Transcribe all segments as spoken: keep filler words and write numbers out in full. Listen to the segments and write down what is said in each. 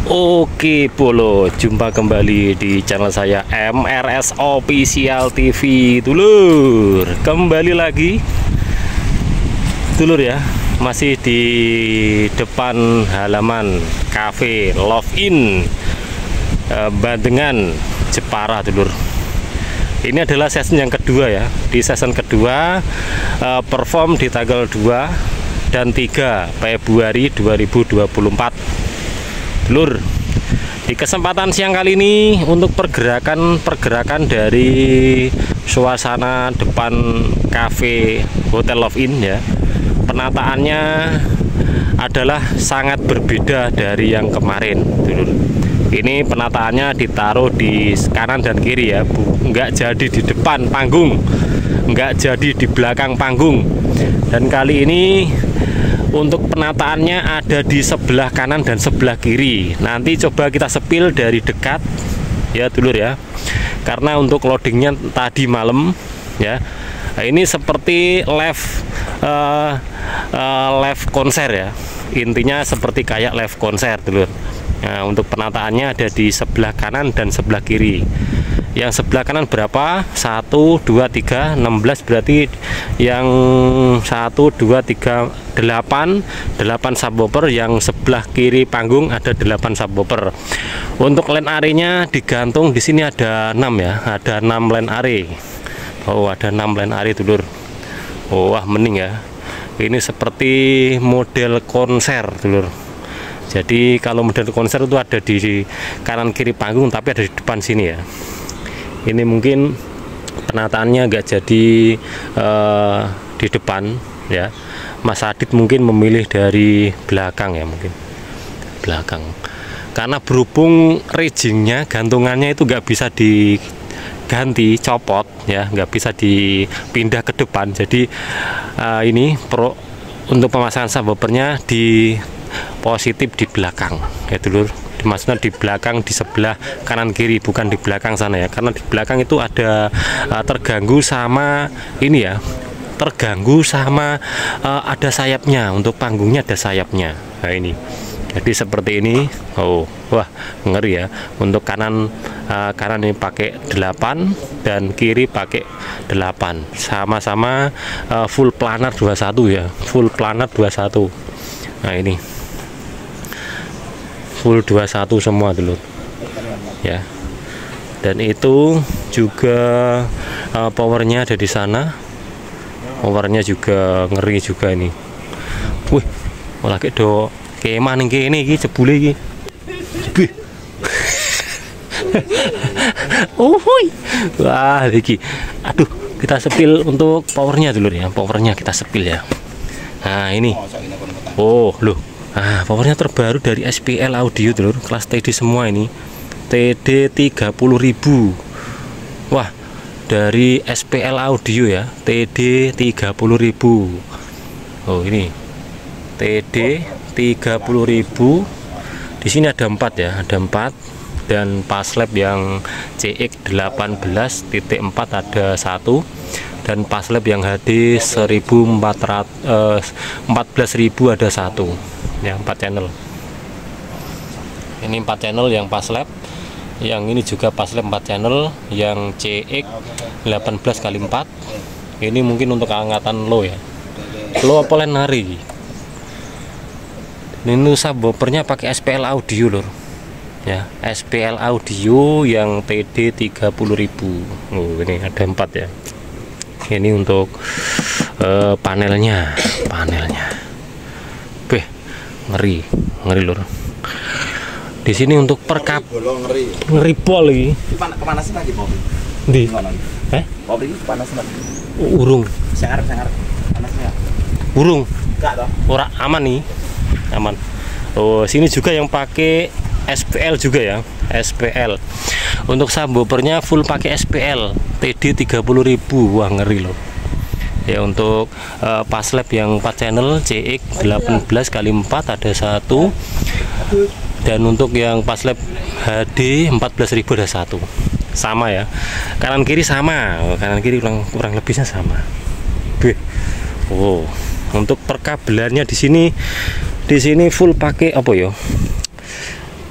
Oke Bolo, jumpa kembali di channel saya M R S Official T V. Dulur, kembali lagi Dulur ya, masih di depan halaman cafe Love In eh, Bandengan, Jepara Dulur. Ini adalah season yang kedua ya. Di season kedua eh, perform di tanggal dua dan tiga Februari dua ribu dua puluh empat. Lur, di kesempatan siang kali ini untuk pergerakan-pergerakan dari suasana depan cafe Hotel Love In ya, penataannya adalah sangat berbeda dari yang kemarin Dulur. Ini penataannya ditaruh di kanan dan kiri ya, Bu. Nggak jadi di depan panggung, nggak jadi di belakang panggung. Dan kali ini untuk penataannya ada di sebelah kanan dan sebelah kiri. Nanti coba kita sepil dari dekat ya Dulur ya, karena untuk loadingnya tadi malam ya. Nah, ini seperti live uh, uh, live konser ya, intinya seperti kayak live konser Dulur. Nah, untuk penataannya ada di sebelah kanan dan sebelah kiri. Yang sebelah kanan berapa? satu, dua, tiga, enam belas, berarti yang satu, dua, tiga, delapan delapan subwoofer. Yang sebelah kiri panggung ada delapan subwoofer. Untuk line array-nya digantung di sini ada enam ya, ada enam line array. Oh, ada enam line array Dulur. Oh, wah mending ya. Ini seperti model konser Dulur. Jadi kalau model konser itu ada di kanan kiri panggung, tapi ada di depan sini ya. Ini mungkin penataannya nggak jadi uh, di depan ya. Mas Adit mungkin memilih dari belakang ya, mungkin belakang, karena berhubung riggingnya, gantungannya itu nggak bisa diganti, copot ya, nggak bisa dipindah ke depan. Jadi uh, ini pro untuk pemasangan subwoofernya di positif di belakang ya Dulur. Maksudnya di belakang, di sebelah kanan kiri, bukan di belakang sana ya, karena di belakang itu ada uh, terganggu sama ini ya, terganggu sama uh, ada sayapnya. Untuk panggungnya ada sayapnya. Nah ini, jadi seperti ini. Oh wah ngeri ya. Untuk kanan uh, kanan ini pakai delapan dan kiri pakai delapan, sama-sama uh, full planar dua puluh satu ya, full planar dua puluh satu. Nah ini full dua puluh satu semua dulu ya. Dan itu juga uh, powernya ada di sana. Powernya juga ngeri juga ini. Wih, malah kayak do kemah ning kene iki jebule iki. Jebul. Oh, wah iki. Aduh, kita sepil untuk powernya dulu ya. Powernya kita sepil ya. Nah, ini. Oh, loh. Nah, powernya terbaru dari S P L Audio Dulur, kelas T D semua ini, T D tiga puluh ribu. Wah, dari S P L Audio ya, T D tiga puluh ribu. Oh ini T D tiga puluh ribu. Di sini ada empat ya, ada empat. Dan paslab yang C X delapan belas titik empat ada satu. Dan paslab yang H D seribu empat ratus eh, empat belas ribu ada satu ya, empat channel. Ini empat channel yang paslab, yang ini juga paslab empat channel, yang C X delapan belas kali empat. Ini mungkin untuk angkatan low ya, low apa line hari. Ini subwoofernya pakai S P L Audio Lur ya, S P L Audio yang T D tiga puluh ribu. Oh ini ada empat ya. Ini untuk uh, panelnya, panelnya, beh, ngeri, ngeri Lur. Di sini untuk perkap, ngeri pol lagi. Kepanasan lagi mau? Di, eh? Mau pergi kepanasan lagi? Urung. Sangar, sangar, panasnya. Urung. Enggak toh? Ora aman nih, aman. Oh sini juga yang pakai S P L juga ya, S P L. Untuk subwoofernya full pakai S P L, T D tiga puluh ribu. Wah ngeri loh ya. Untuk uh, paslab yang empat channel C X delapan belas kali empat ada satu. Dan untuk yang paslab H D empat belas ribu ada satu. Sama ya, kanan kiri sama, kanan kiri kurang, kurang lebihnya sama. Beh. Oh untuk perkabelannya di sini, di sini full pakai apa ya,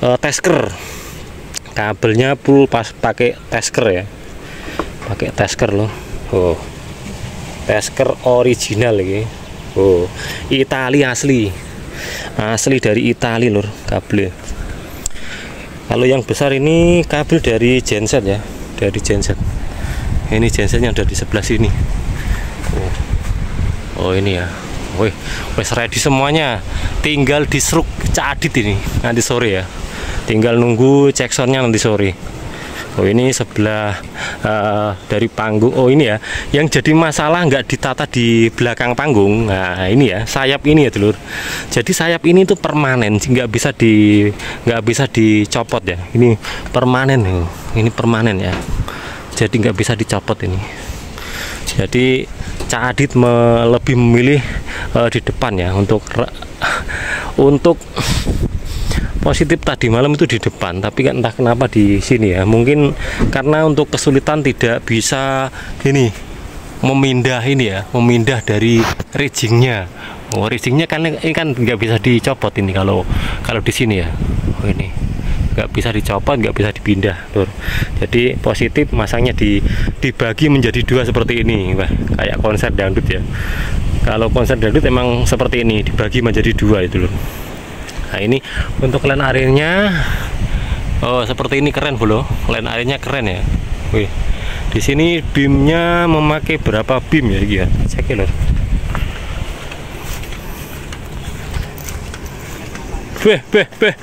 uh, Tesker. Kabelnya full pas pakai Tesker ya. Pakai Tesker loh. Oh. Tesker original ini. Oh, Itali asli. Asli dari Itali lur kabel. Kalau yang besar ini kabel dari genset ya, dari genset. Ini gensetnya ada di sebelah sini. Oh, oh ini ya. Wih, wes ready semuanya. Tinggal diseruk cadit ini nanti sore ya. Tinggal nunggu cek soundnya nanti sore. Oh ini sebelah uh, dari panggung. Oh ini ya, yang jadi masalah nggak ditata di belakang panggung. Nah ini ya, sayap ini ya dulur. Jadi sayap ini tuh permanen, nggak bisa di nggak bisa dicopot ya. Ini permanen nih, ini permanen ya. Jadi nggak bisa dicopot ini. Jadi Cak Adit me lebih memilih uh, di depan ya untuk untuk positif tadi malam itu di depan, tapi kan entah kenapa di sini ya, mungkin karena untuk kesulitan tidak bisa ini memindah ini ya, memindah dari riggingnya. Oh riggingnya kan ini kan nggak bisa dicopot ini kalau kalau di sini ya. Oh ini nggak bisa dicopot, nggak bisa dipindah lur. Jadi positif masangnya di dibagi menjadi dua seperti ini. Wah, kayak konser dangdut ya. Kalau konser dangdut emang seperti ini, dibagi menjadi dua itu lur. Nah ini untuk line airnya, oh seperti ini keren bro, line airnya keren ya. Wih, di sini beamnya memakai berapa beam ya, ya? Cek ya lor. Beh, beh, beh.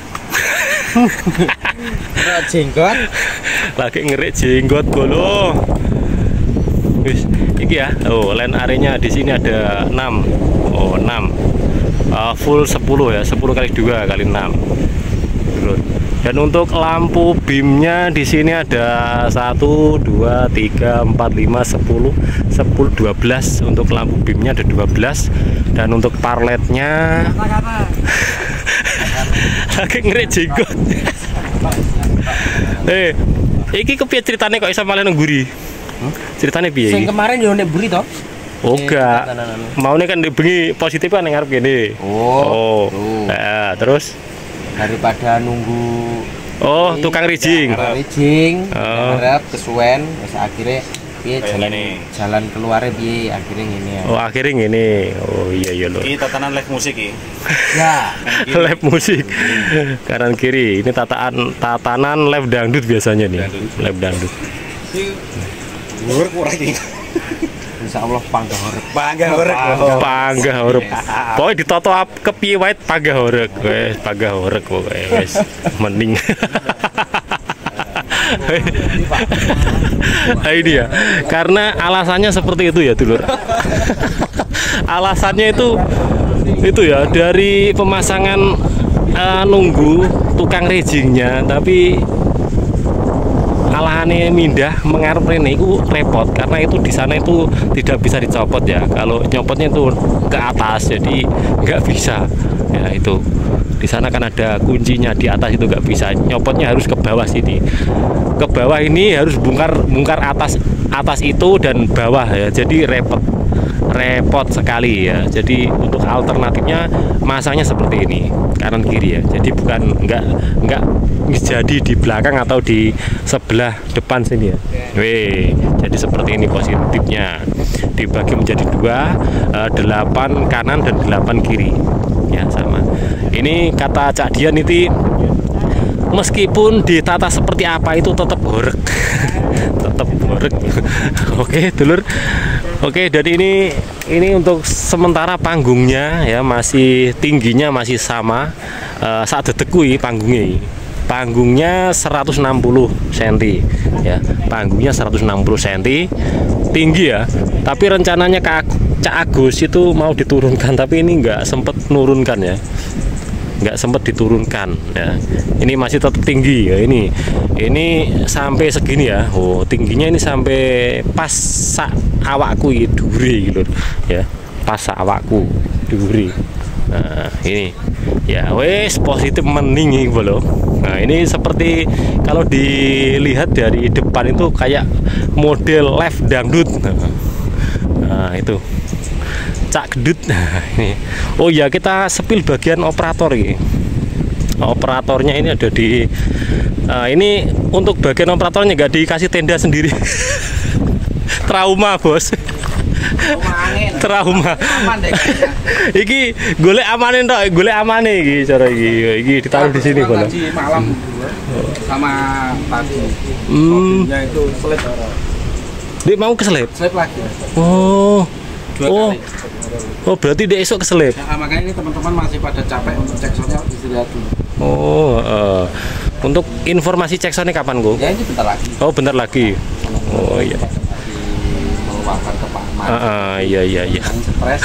Ngerik jenggot. Lagi ngerik jenggot bolo. Wis, iki ya. Oh, line airnya di sini ada enam. Oh, enam. Uh, full sepuluh ya, sepuluh kali dua kali enam. Dan untuk lampu beamnya di sini ada satu, dua, tiga, empat, lima, sepuluh, sepuluh, dua belas. Untuk lampu beamnya ada dua belas. Dan untuk parletnya lagi ngerik jenggot. Eh, iki kepiye ceritanya kok iso malah nang mburi? Hmm? Ceritanya piye iki? Sing kemarin yo nek mburi to? Oh enggak, mau nih kan bengi positif kan ngarep gini. Oh, oh. Nah, terus daripada nunggu oh ini, tukang rigging, rigging, oh. ngarep kesuwen, terus akhirnya piye jalan jalan keluarnya piye akhirnya gini ya. Oh akhirnya gini, oh iya iya loh. Ini tatanan live musik ya? Ya, live musik, kanan kiri. Ini tataan tatanan live dangdut biasanya nih, dangdut. Live dangdut. Urip ora iki. Insyaallah panggah horeg. Panggah horeg. Panggah horeg. Pokoke ditoto kepiye wae panggah horeg. Wes panggah horeg pokoke wes mending. Nah, ini ya. Karena alasannya seperti itu ya, dulur. Alasannya itu itu ya dari pemasangan uh, nunggu tukang riggingnya, tapi alahane mindah mengarep rene itu repot karena itu di sana itu tidak bisa dicopot ya. Kalau nyopotnya itu ke atas jadi nggak bisa ya. Itu di sana kan ada kuncinya, di atas itu nggak bisa, nyopotnya harus ke bawah sini. Ke bawah ini harus bongkar bongkar atas atas itu dan bawah ya, jadi repot repot sekali ya. Jadi untuk alternatifnya masangnya seperti ini, kanan kiri ya. Jadi bukan nggak nggak jadi di belakang atau di sebelah depan sini ya. Weh, jadi seperti ini positifnya, dibagi menjadi dua, delapan kanan dan delapan kiri ya sama. Ini kata Cak Dian itu meskipun ditata seperti apa itu tetap horeg. Tetap horeg. Oke dulur. Oke, dan ini ini untuk sementara panggungnya ya masih tingginya masih sama uh, saat dedekui panggungnya. Panggungnya seratus enam puluh sentimeter ya. Panggungnya seratus enam puluh sentimeter tinggi ya. Tapi rencananya Kak Cak Agus itu mau diturunkan, tapi ini nggak sempet nurunkan ya. Nggak sempat diturunkan ya. Ini masih tetap tinggi ya. Ini ini sampai segini ya. Oh tingginya ini sampai pas sak awakku itu duri gitu ya, pas sak awakku duri. Nah ini ya wes positif mending ini loh. Nah ini seperti kalau dilihat dari depan itu kayak model live dangdut. Nah itu Cak Gedut. Nah, ini. Oh ya kita sepil bagian operator ini. operatornya ini ada di uh, ini untuk bagian operatornya nggak dikasih tenda sendiri. Trauma bos. Trauma. Iki golek amane tok, golek amane iki cara iki. Iki ditaruh di sini bola. Malam sama pagi. Hmm. Mobilnya itu selip. Dia mau keselip? Selip lagi. Oh. Dua Oh. kali. Oh, berarti dia esok keselip. Nah, makanya ini teman-teman masih pada capek untuk cek soundnya istirahat dulu. Oh, uh, untuk informasi cek soundnya kapan, Go? Ya ini bentar lagi. Oh, bentar lagi. Oh iya. Meluapkan ke Pak Ahmad. Ah, uh, iya iya iya. Yang stres.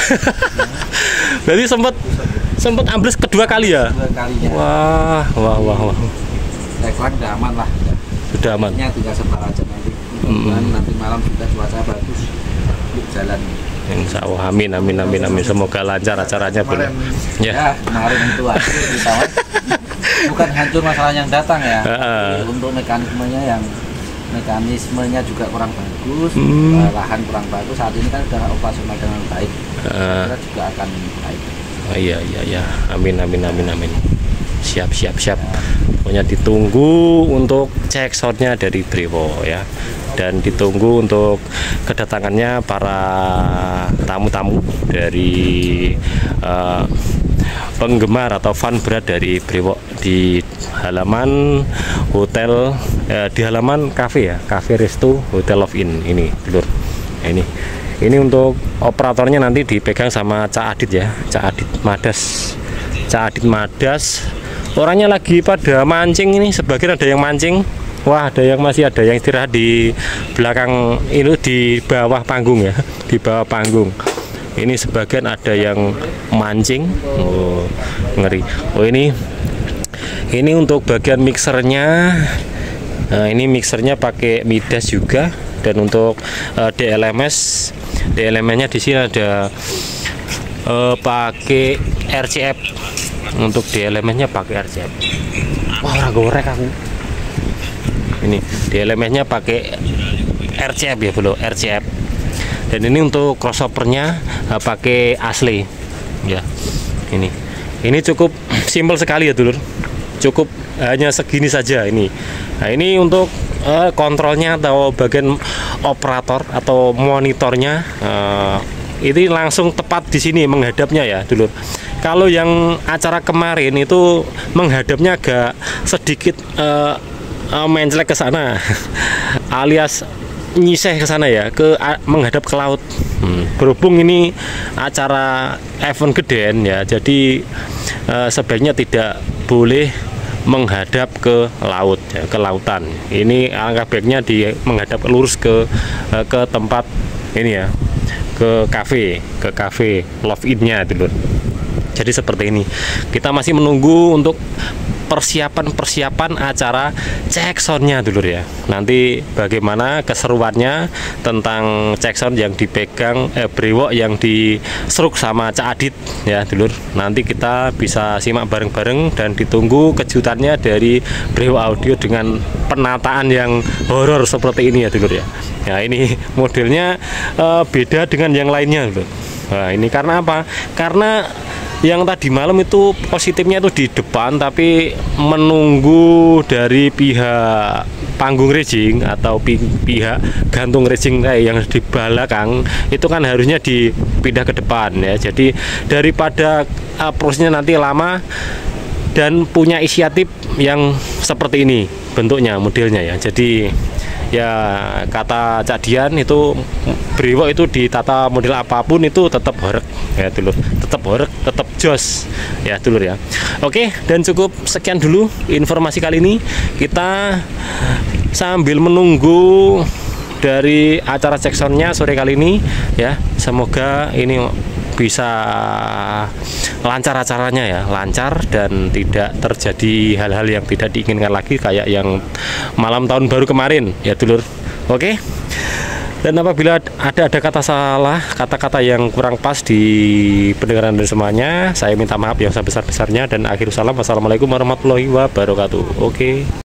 Berarti sempat sempat ambles kedua kali ya? Dua kalinya. Wah, wah, wah, wah. Saya kira udah aman lah. Sudah aman. Nya tinggal sebentar aja nanti. Mudah-mudahan Hmm. nanti malam sudah cuaca bagus untuk jalan. Insya Allah, amin, amin, amin, amin. Semoga lancar acaranya, Bro. Ya, Ya. kemarin itu hancur di tawar. Bukan hancur masalah yang datang ya. Uh-uh. Jadi untuk mekanismenya yang mekanismenya juga kurang bagus, Hmm. eh, lahan kurang bagus. Saat ini kan sudah operasional dengan baik. Uh, Kita juga akan baik. oh, iya, iya, iya. Amin, amin, amin, amin. Siap, siap, siap. Pokoknya ditunggu untuk cek soundnya dari Brewo ya. Dan ditunggu untuk kedatangannya para tamu-tamu dari uh, penggemar atau fan berat dari Brewo di halaman hotel eh, di halaman kafe ya, Cafe Resto Hotel Love Inn ini, Dulur. Nah, ini ini untuk operatornya nanti dipegang sama Cak Adit ya, Cak Adit Madas. Cak Adit Madas. Orangnya lagi pada mancing ini, sebagian ada yang mancing. Wah, ada yang masih ada yang istirahat di belakang ini, di bawah panggung ya, di bawah panggung. Ini sebagian ada yang mancing. Oh, ngeri. Oh, ini ini untuk bagian mixernya. Nah, ini mixernya pakai Midas juga, dan untuk uh, D L M S, D L M S-nya di sini ada uh, pakai R C F. Untuk D L M S-nya pakai R C F. Wah, ora gorek aku. Ini D L M S-nya pakai R C F ya, Bro, R C F. Dan ini untuk crossover-nya uh, pakai asli. Ya. Ini. Ini cukup simpel sekali ya, Dulur. Cukup hanya segini saja ini. Nah, ini untuk uh, kontrolnya atau bagian operator atau monitornya uh, ini langsung tepat di sini menghadapnya ya, Dulur. Kalau yang acara kemarin itu menghadapnya agak sedikit uh, uh, mencelek ke sana, alias nyiseh ke sana ya, ke uh, menghadap ke laut. Hmm. Berhubung ini acara event gedean ya, jadi uh, sebaiknya tidak boleh menghadap ke laut ya, ke lautan. Ini alangkah baiknya di menghadap lurus ke uh, ke tempat ini ya, ke kafe, ke kafe Love Inn-nya, Dulur. Jadi seperti ini. Kita masih menunggu untuk persiapan-persiapan acara cek soundnya, Dulur ya. Nanti bagaimana keseruannya tentang cek sound yang dipegang eh, Brewo yang diseruk sama Cak Adit ya, Dulur. Nanti kita bisa simak bareng-bareng dan ditunggu kejutannya dari Brewo Audio dengan penataan yang horor seperti ini ya, Dulur ya. Ya, ini modelnya eh, beda dengan yang lainnya, Dulur. Nah, ini karena apa? Karena yang tadi malam itu positifnya itu di depan, tapi menunggu dari pihak panggung rejing atau pi pihak gantung rejing eh, yang di belakang itu kan harusnya dipindah ke depan ya. Jadi daripada uh, prosesnya nanti lama dan punya inisiatif yang seperti ini bentuknya, modelnya ya. Jadi ya kata Cak Dian itu Brewo itu ditata model apapun itu tetap horek ya, Dulur, tetap horek, tetap jos ya, Dulur ya. Oke, dan cukup sekian dulu informasi kali ini. Kita sambil menunggu dari acara cek soundnya sore kali ini ya, semoga ini bisa lancar acaranya ya, lancar dan tidak terjadi hal-hal yang tidak diinginkan lagi kayak yang malam tahun baru kemarin ya, Dulur. Oke. Dan apabila ada ada kata salah, kata-kata yang kurang pas di pendengaran dan semuanya, saya minta maaf yang sebesar-besarnya, dan akhir salam, wassalamualaikum warahmatullahi wabarakatuh. Oke.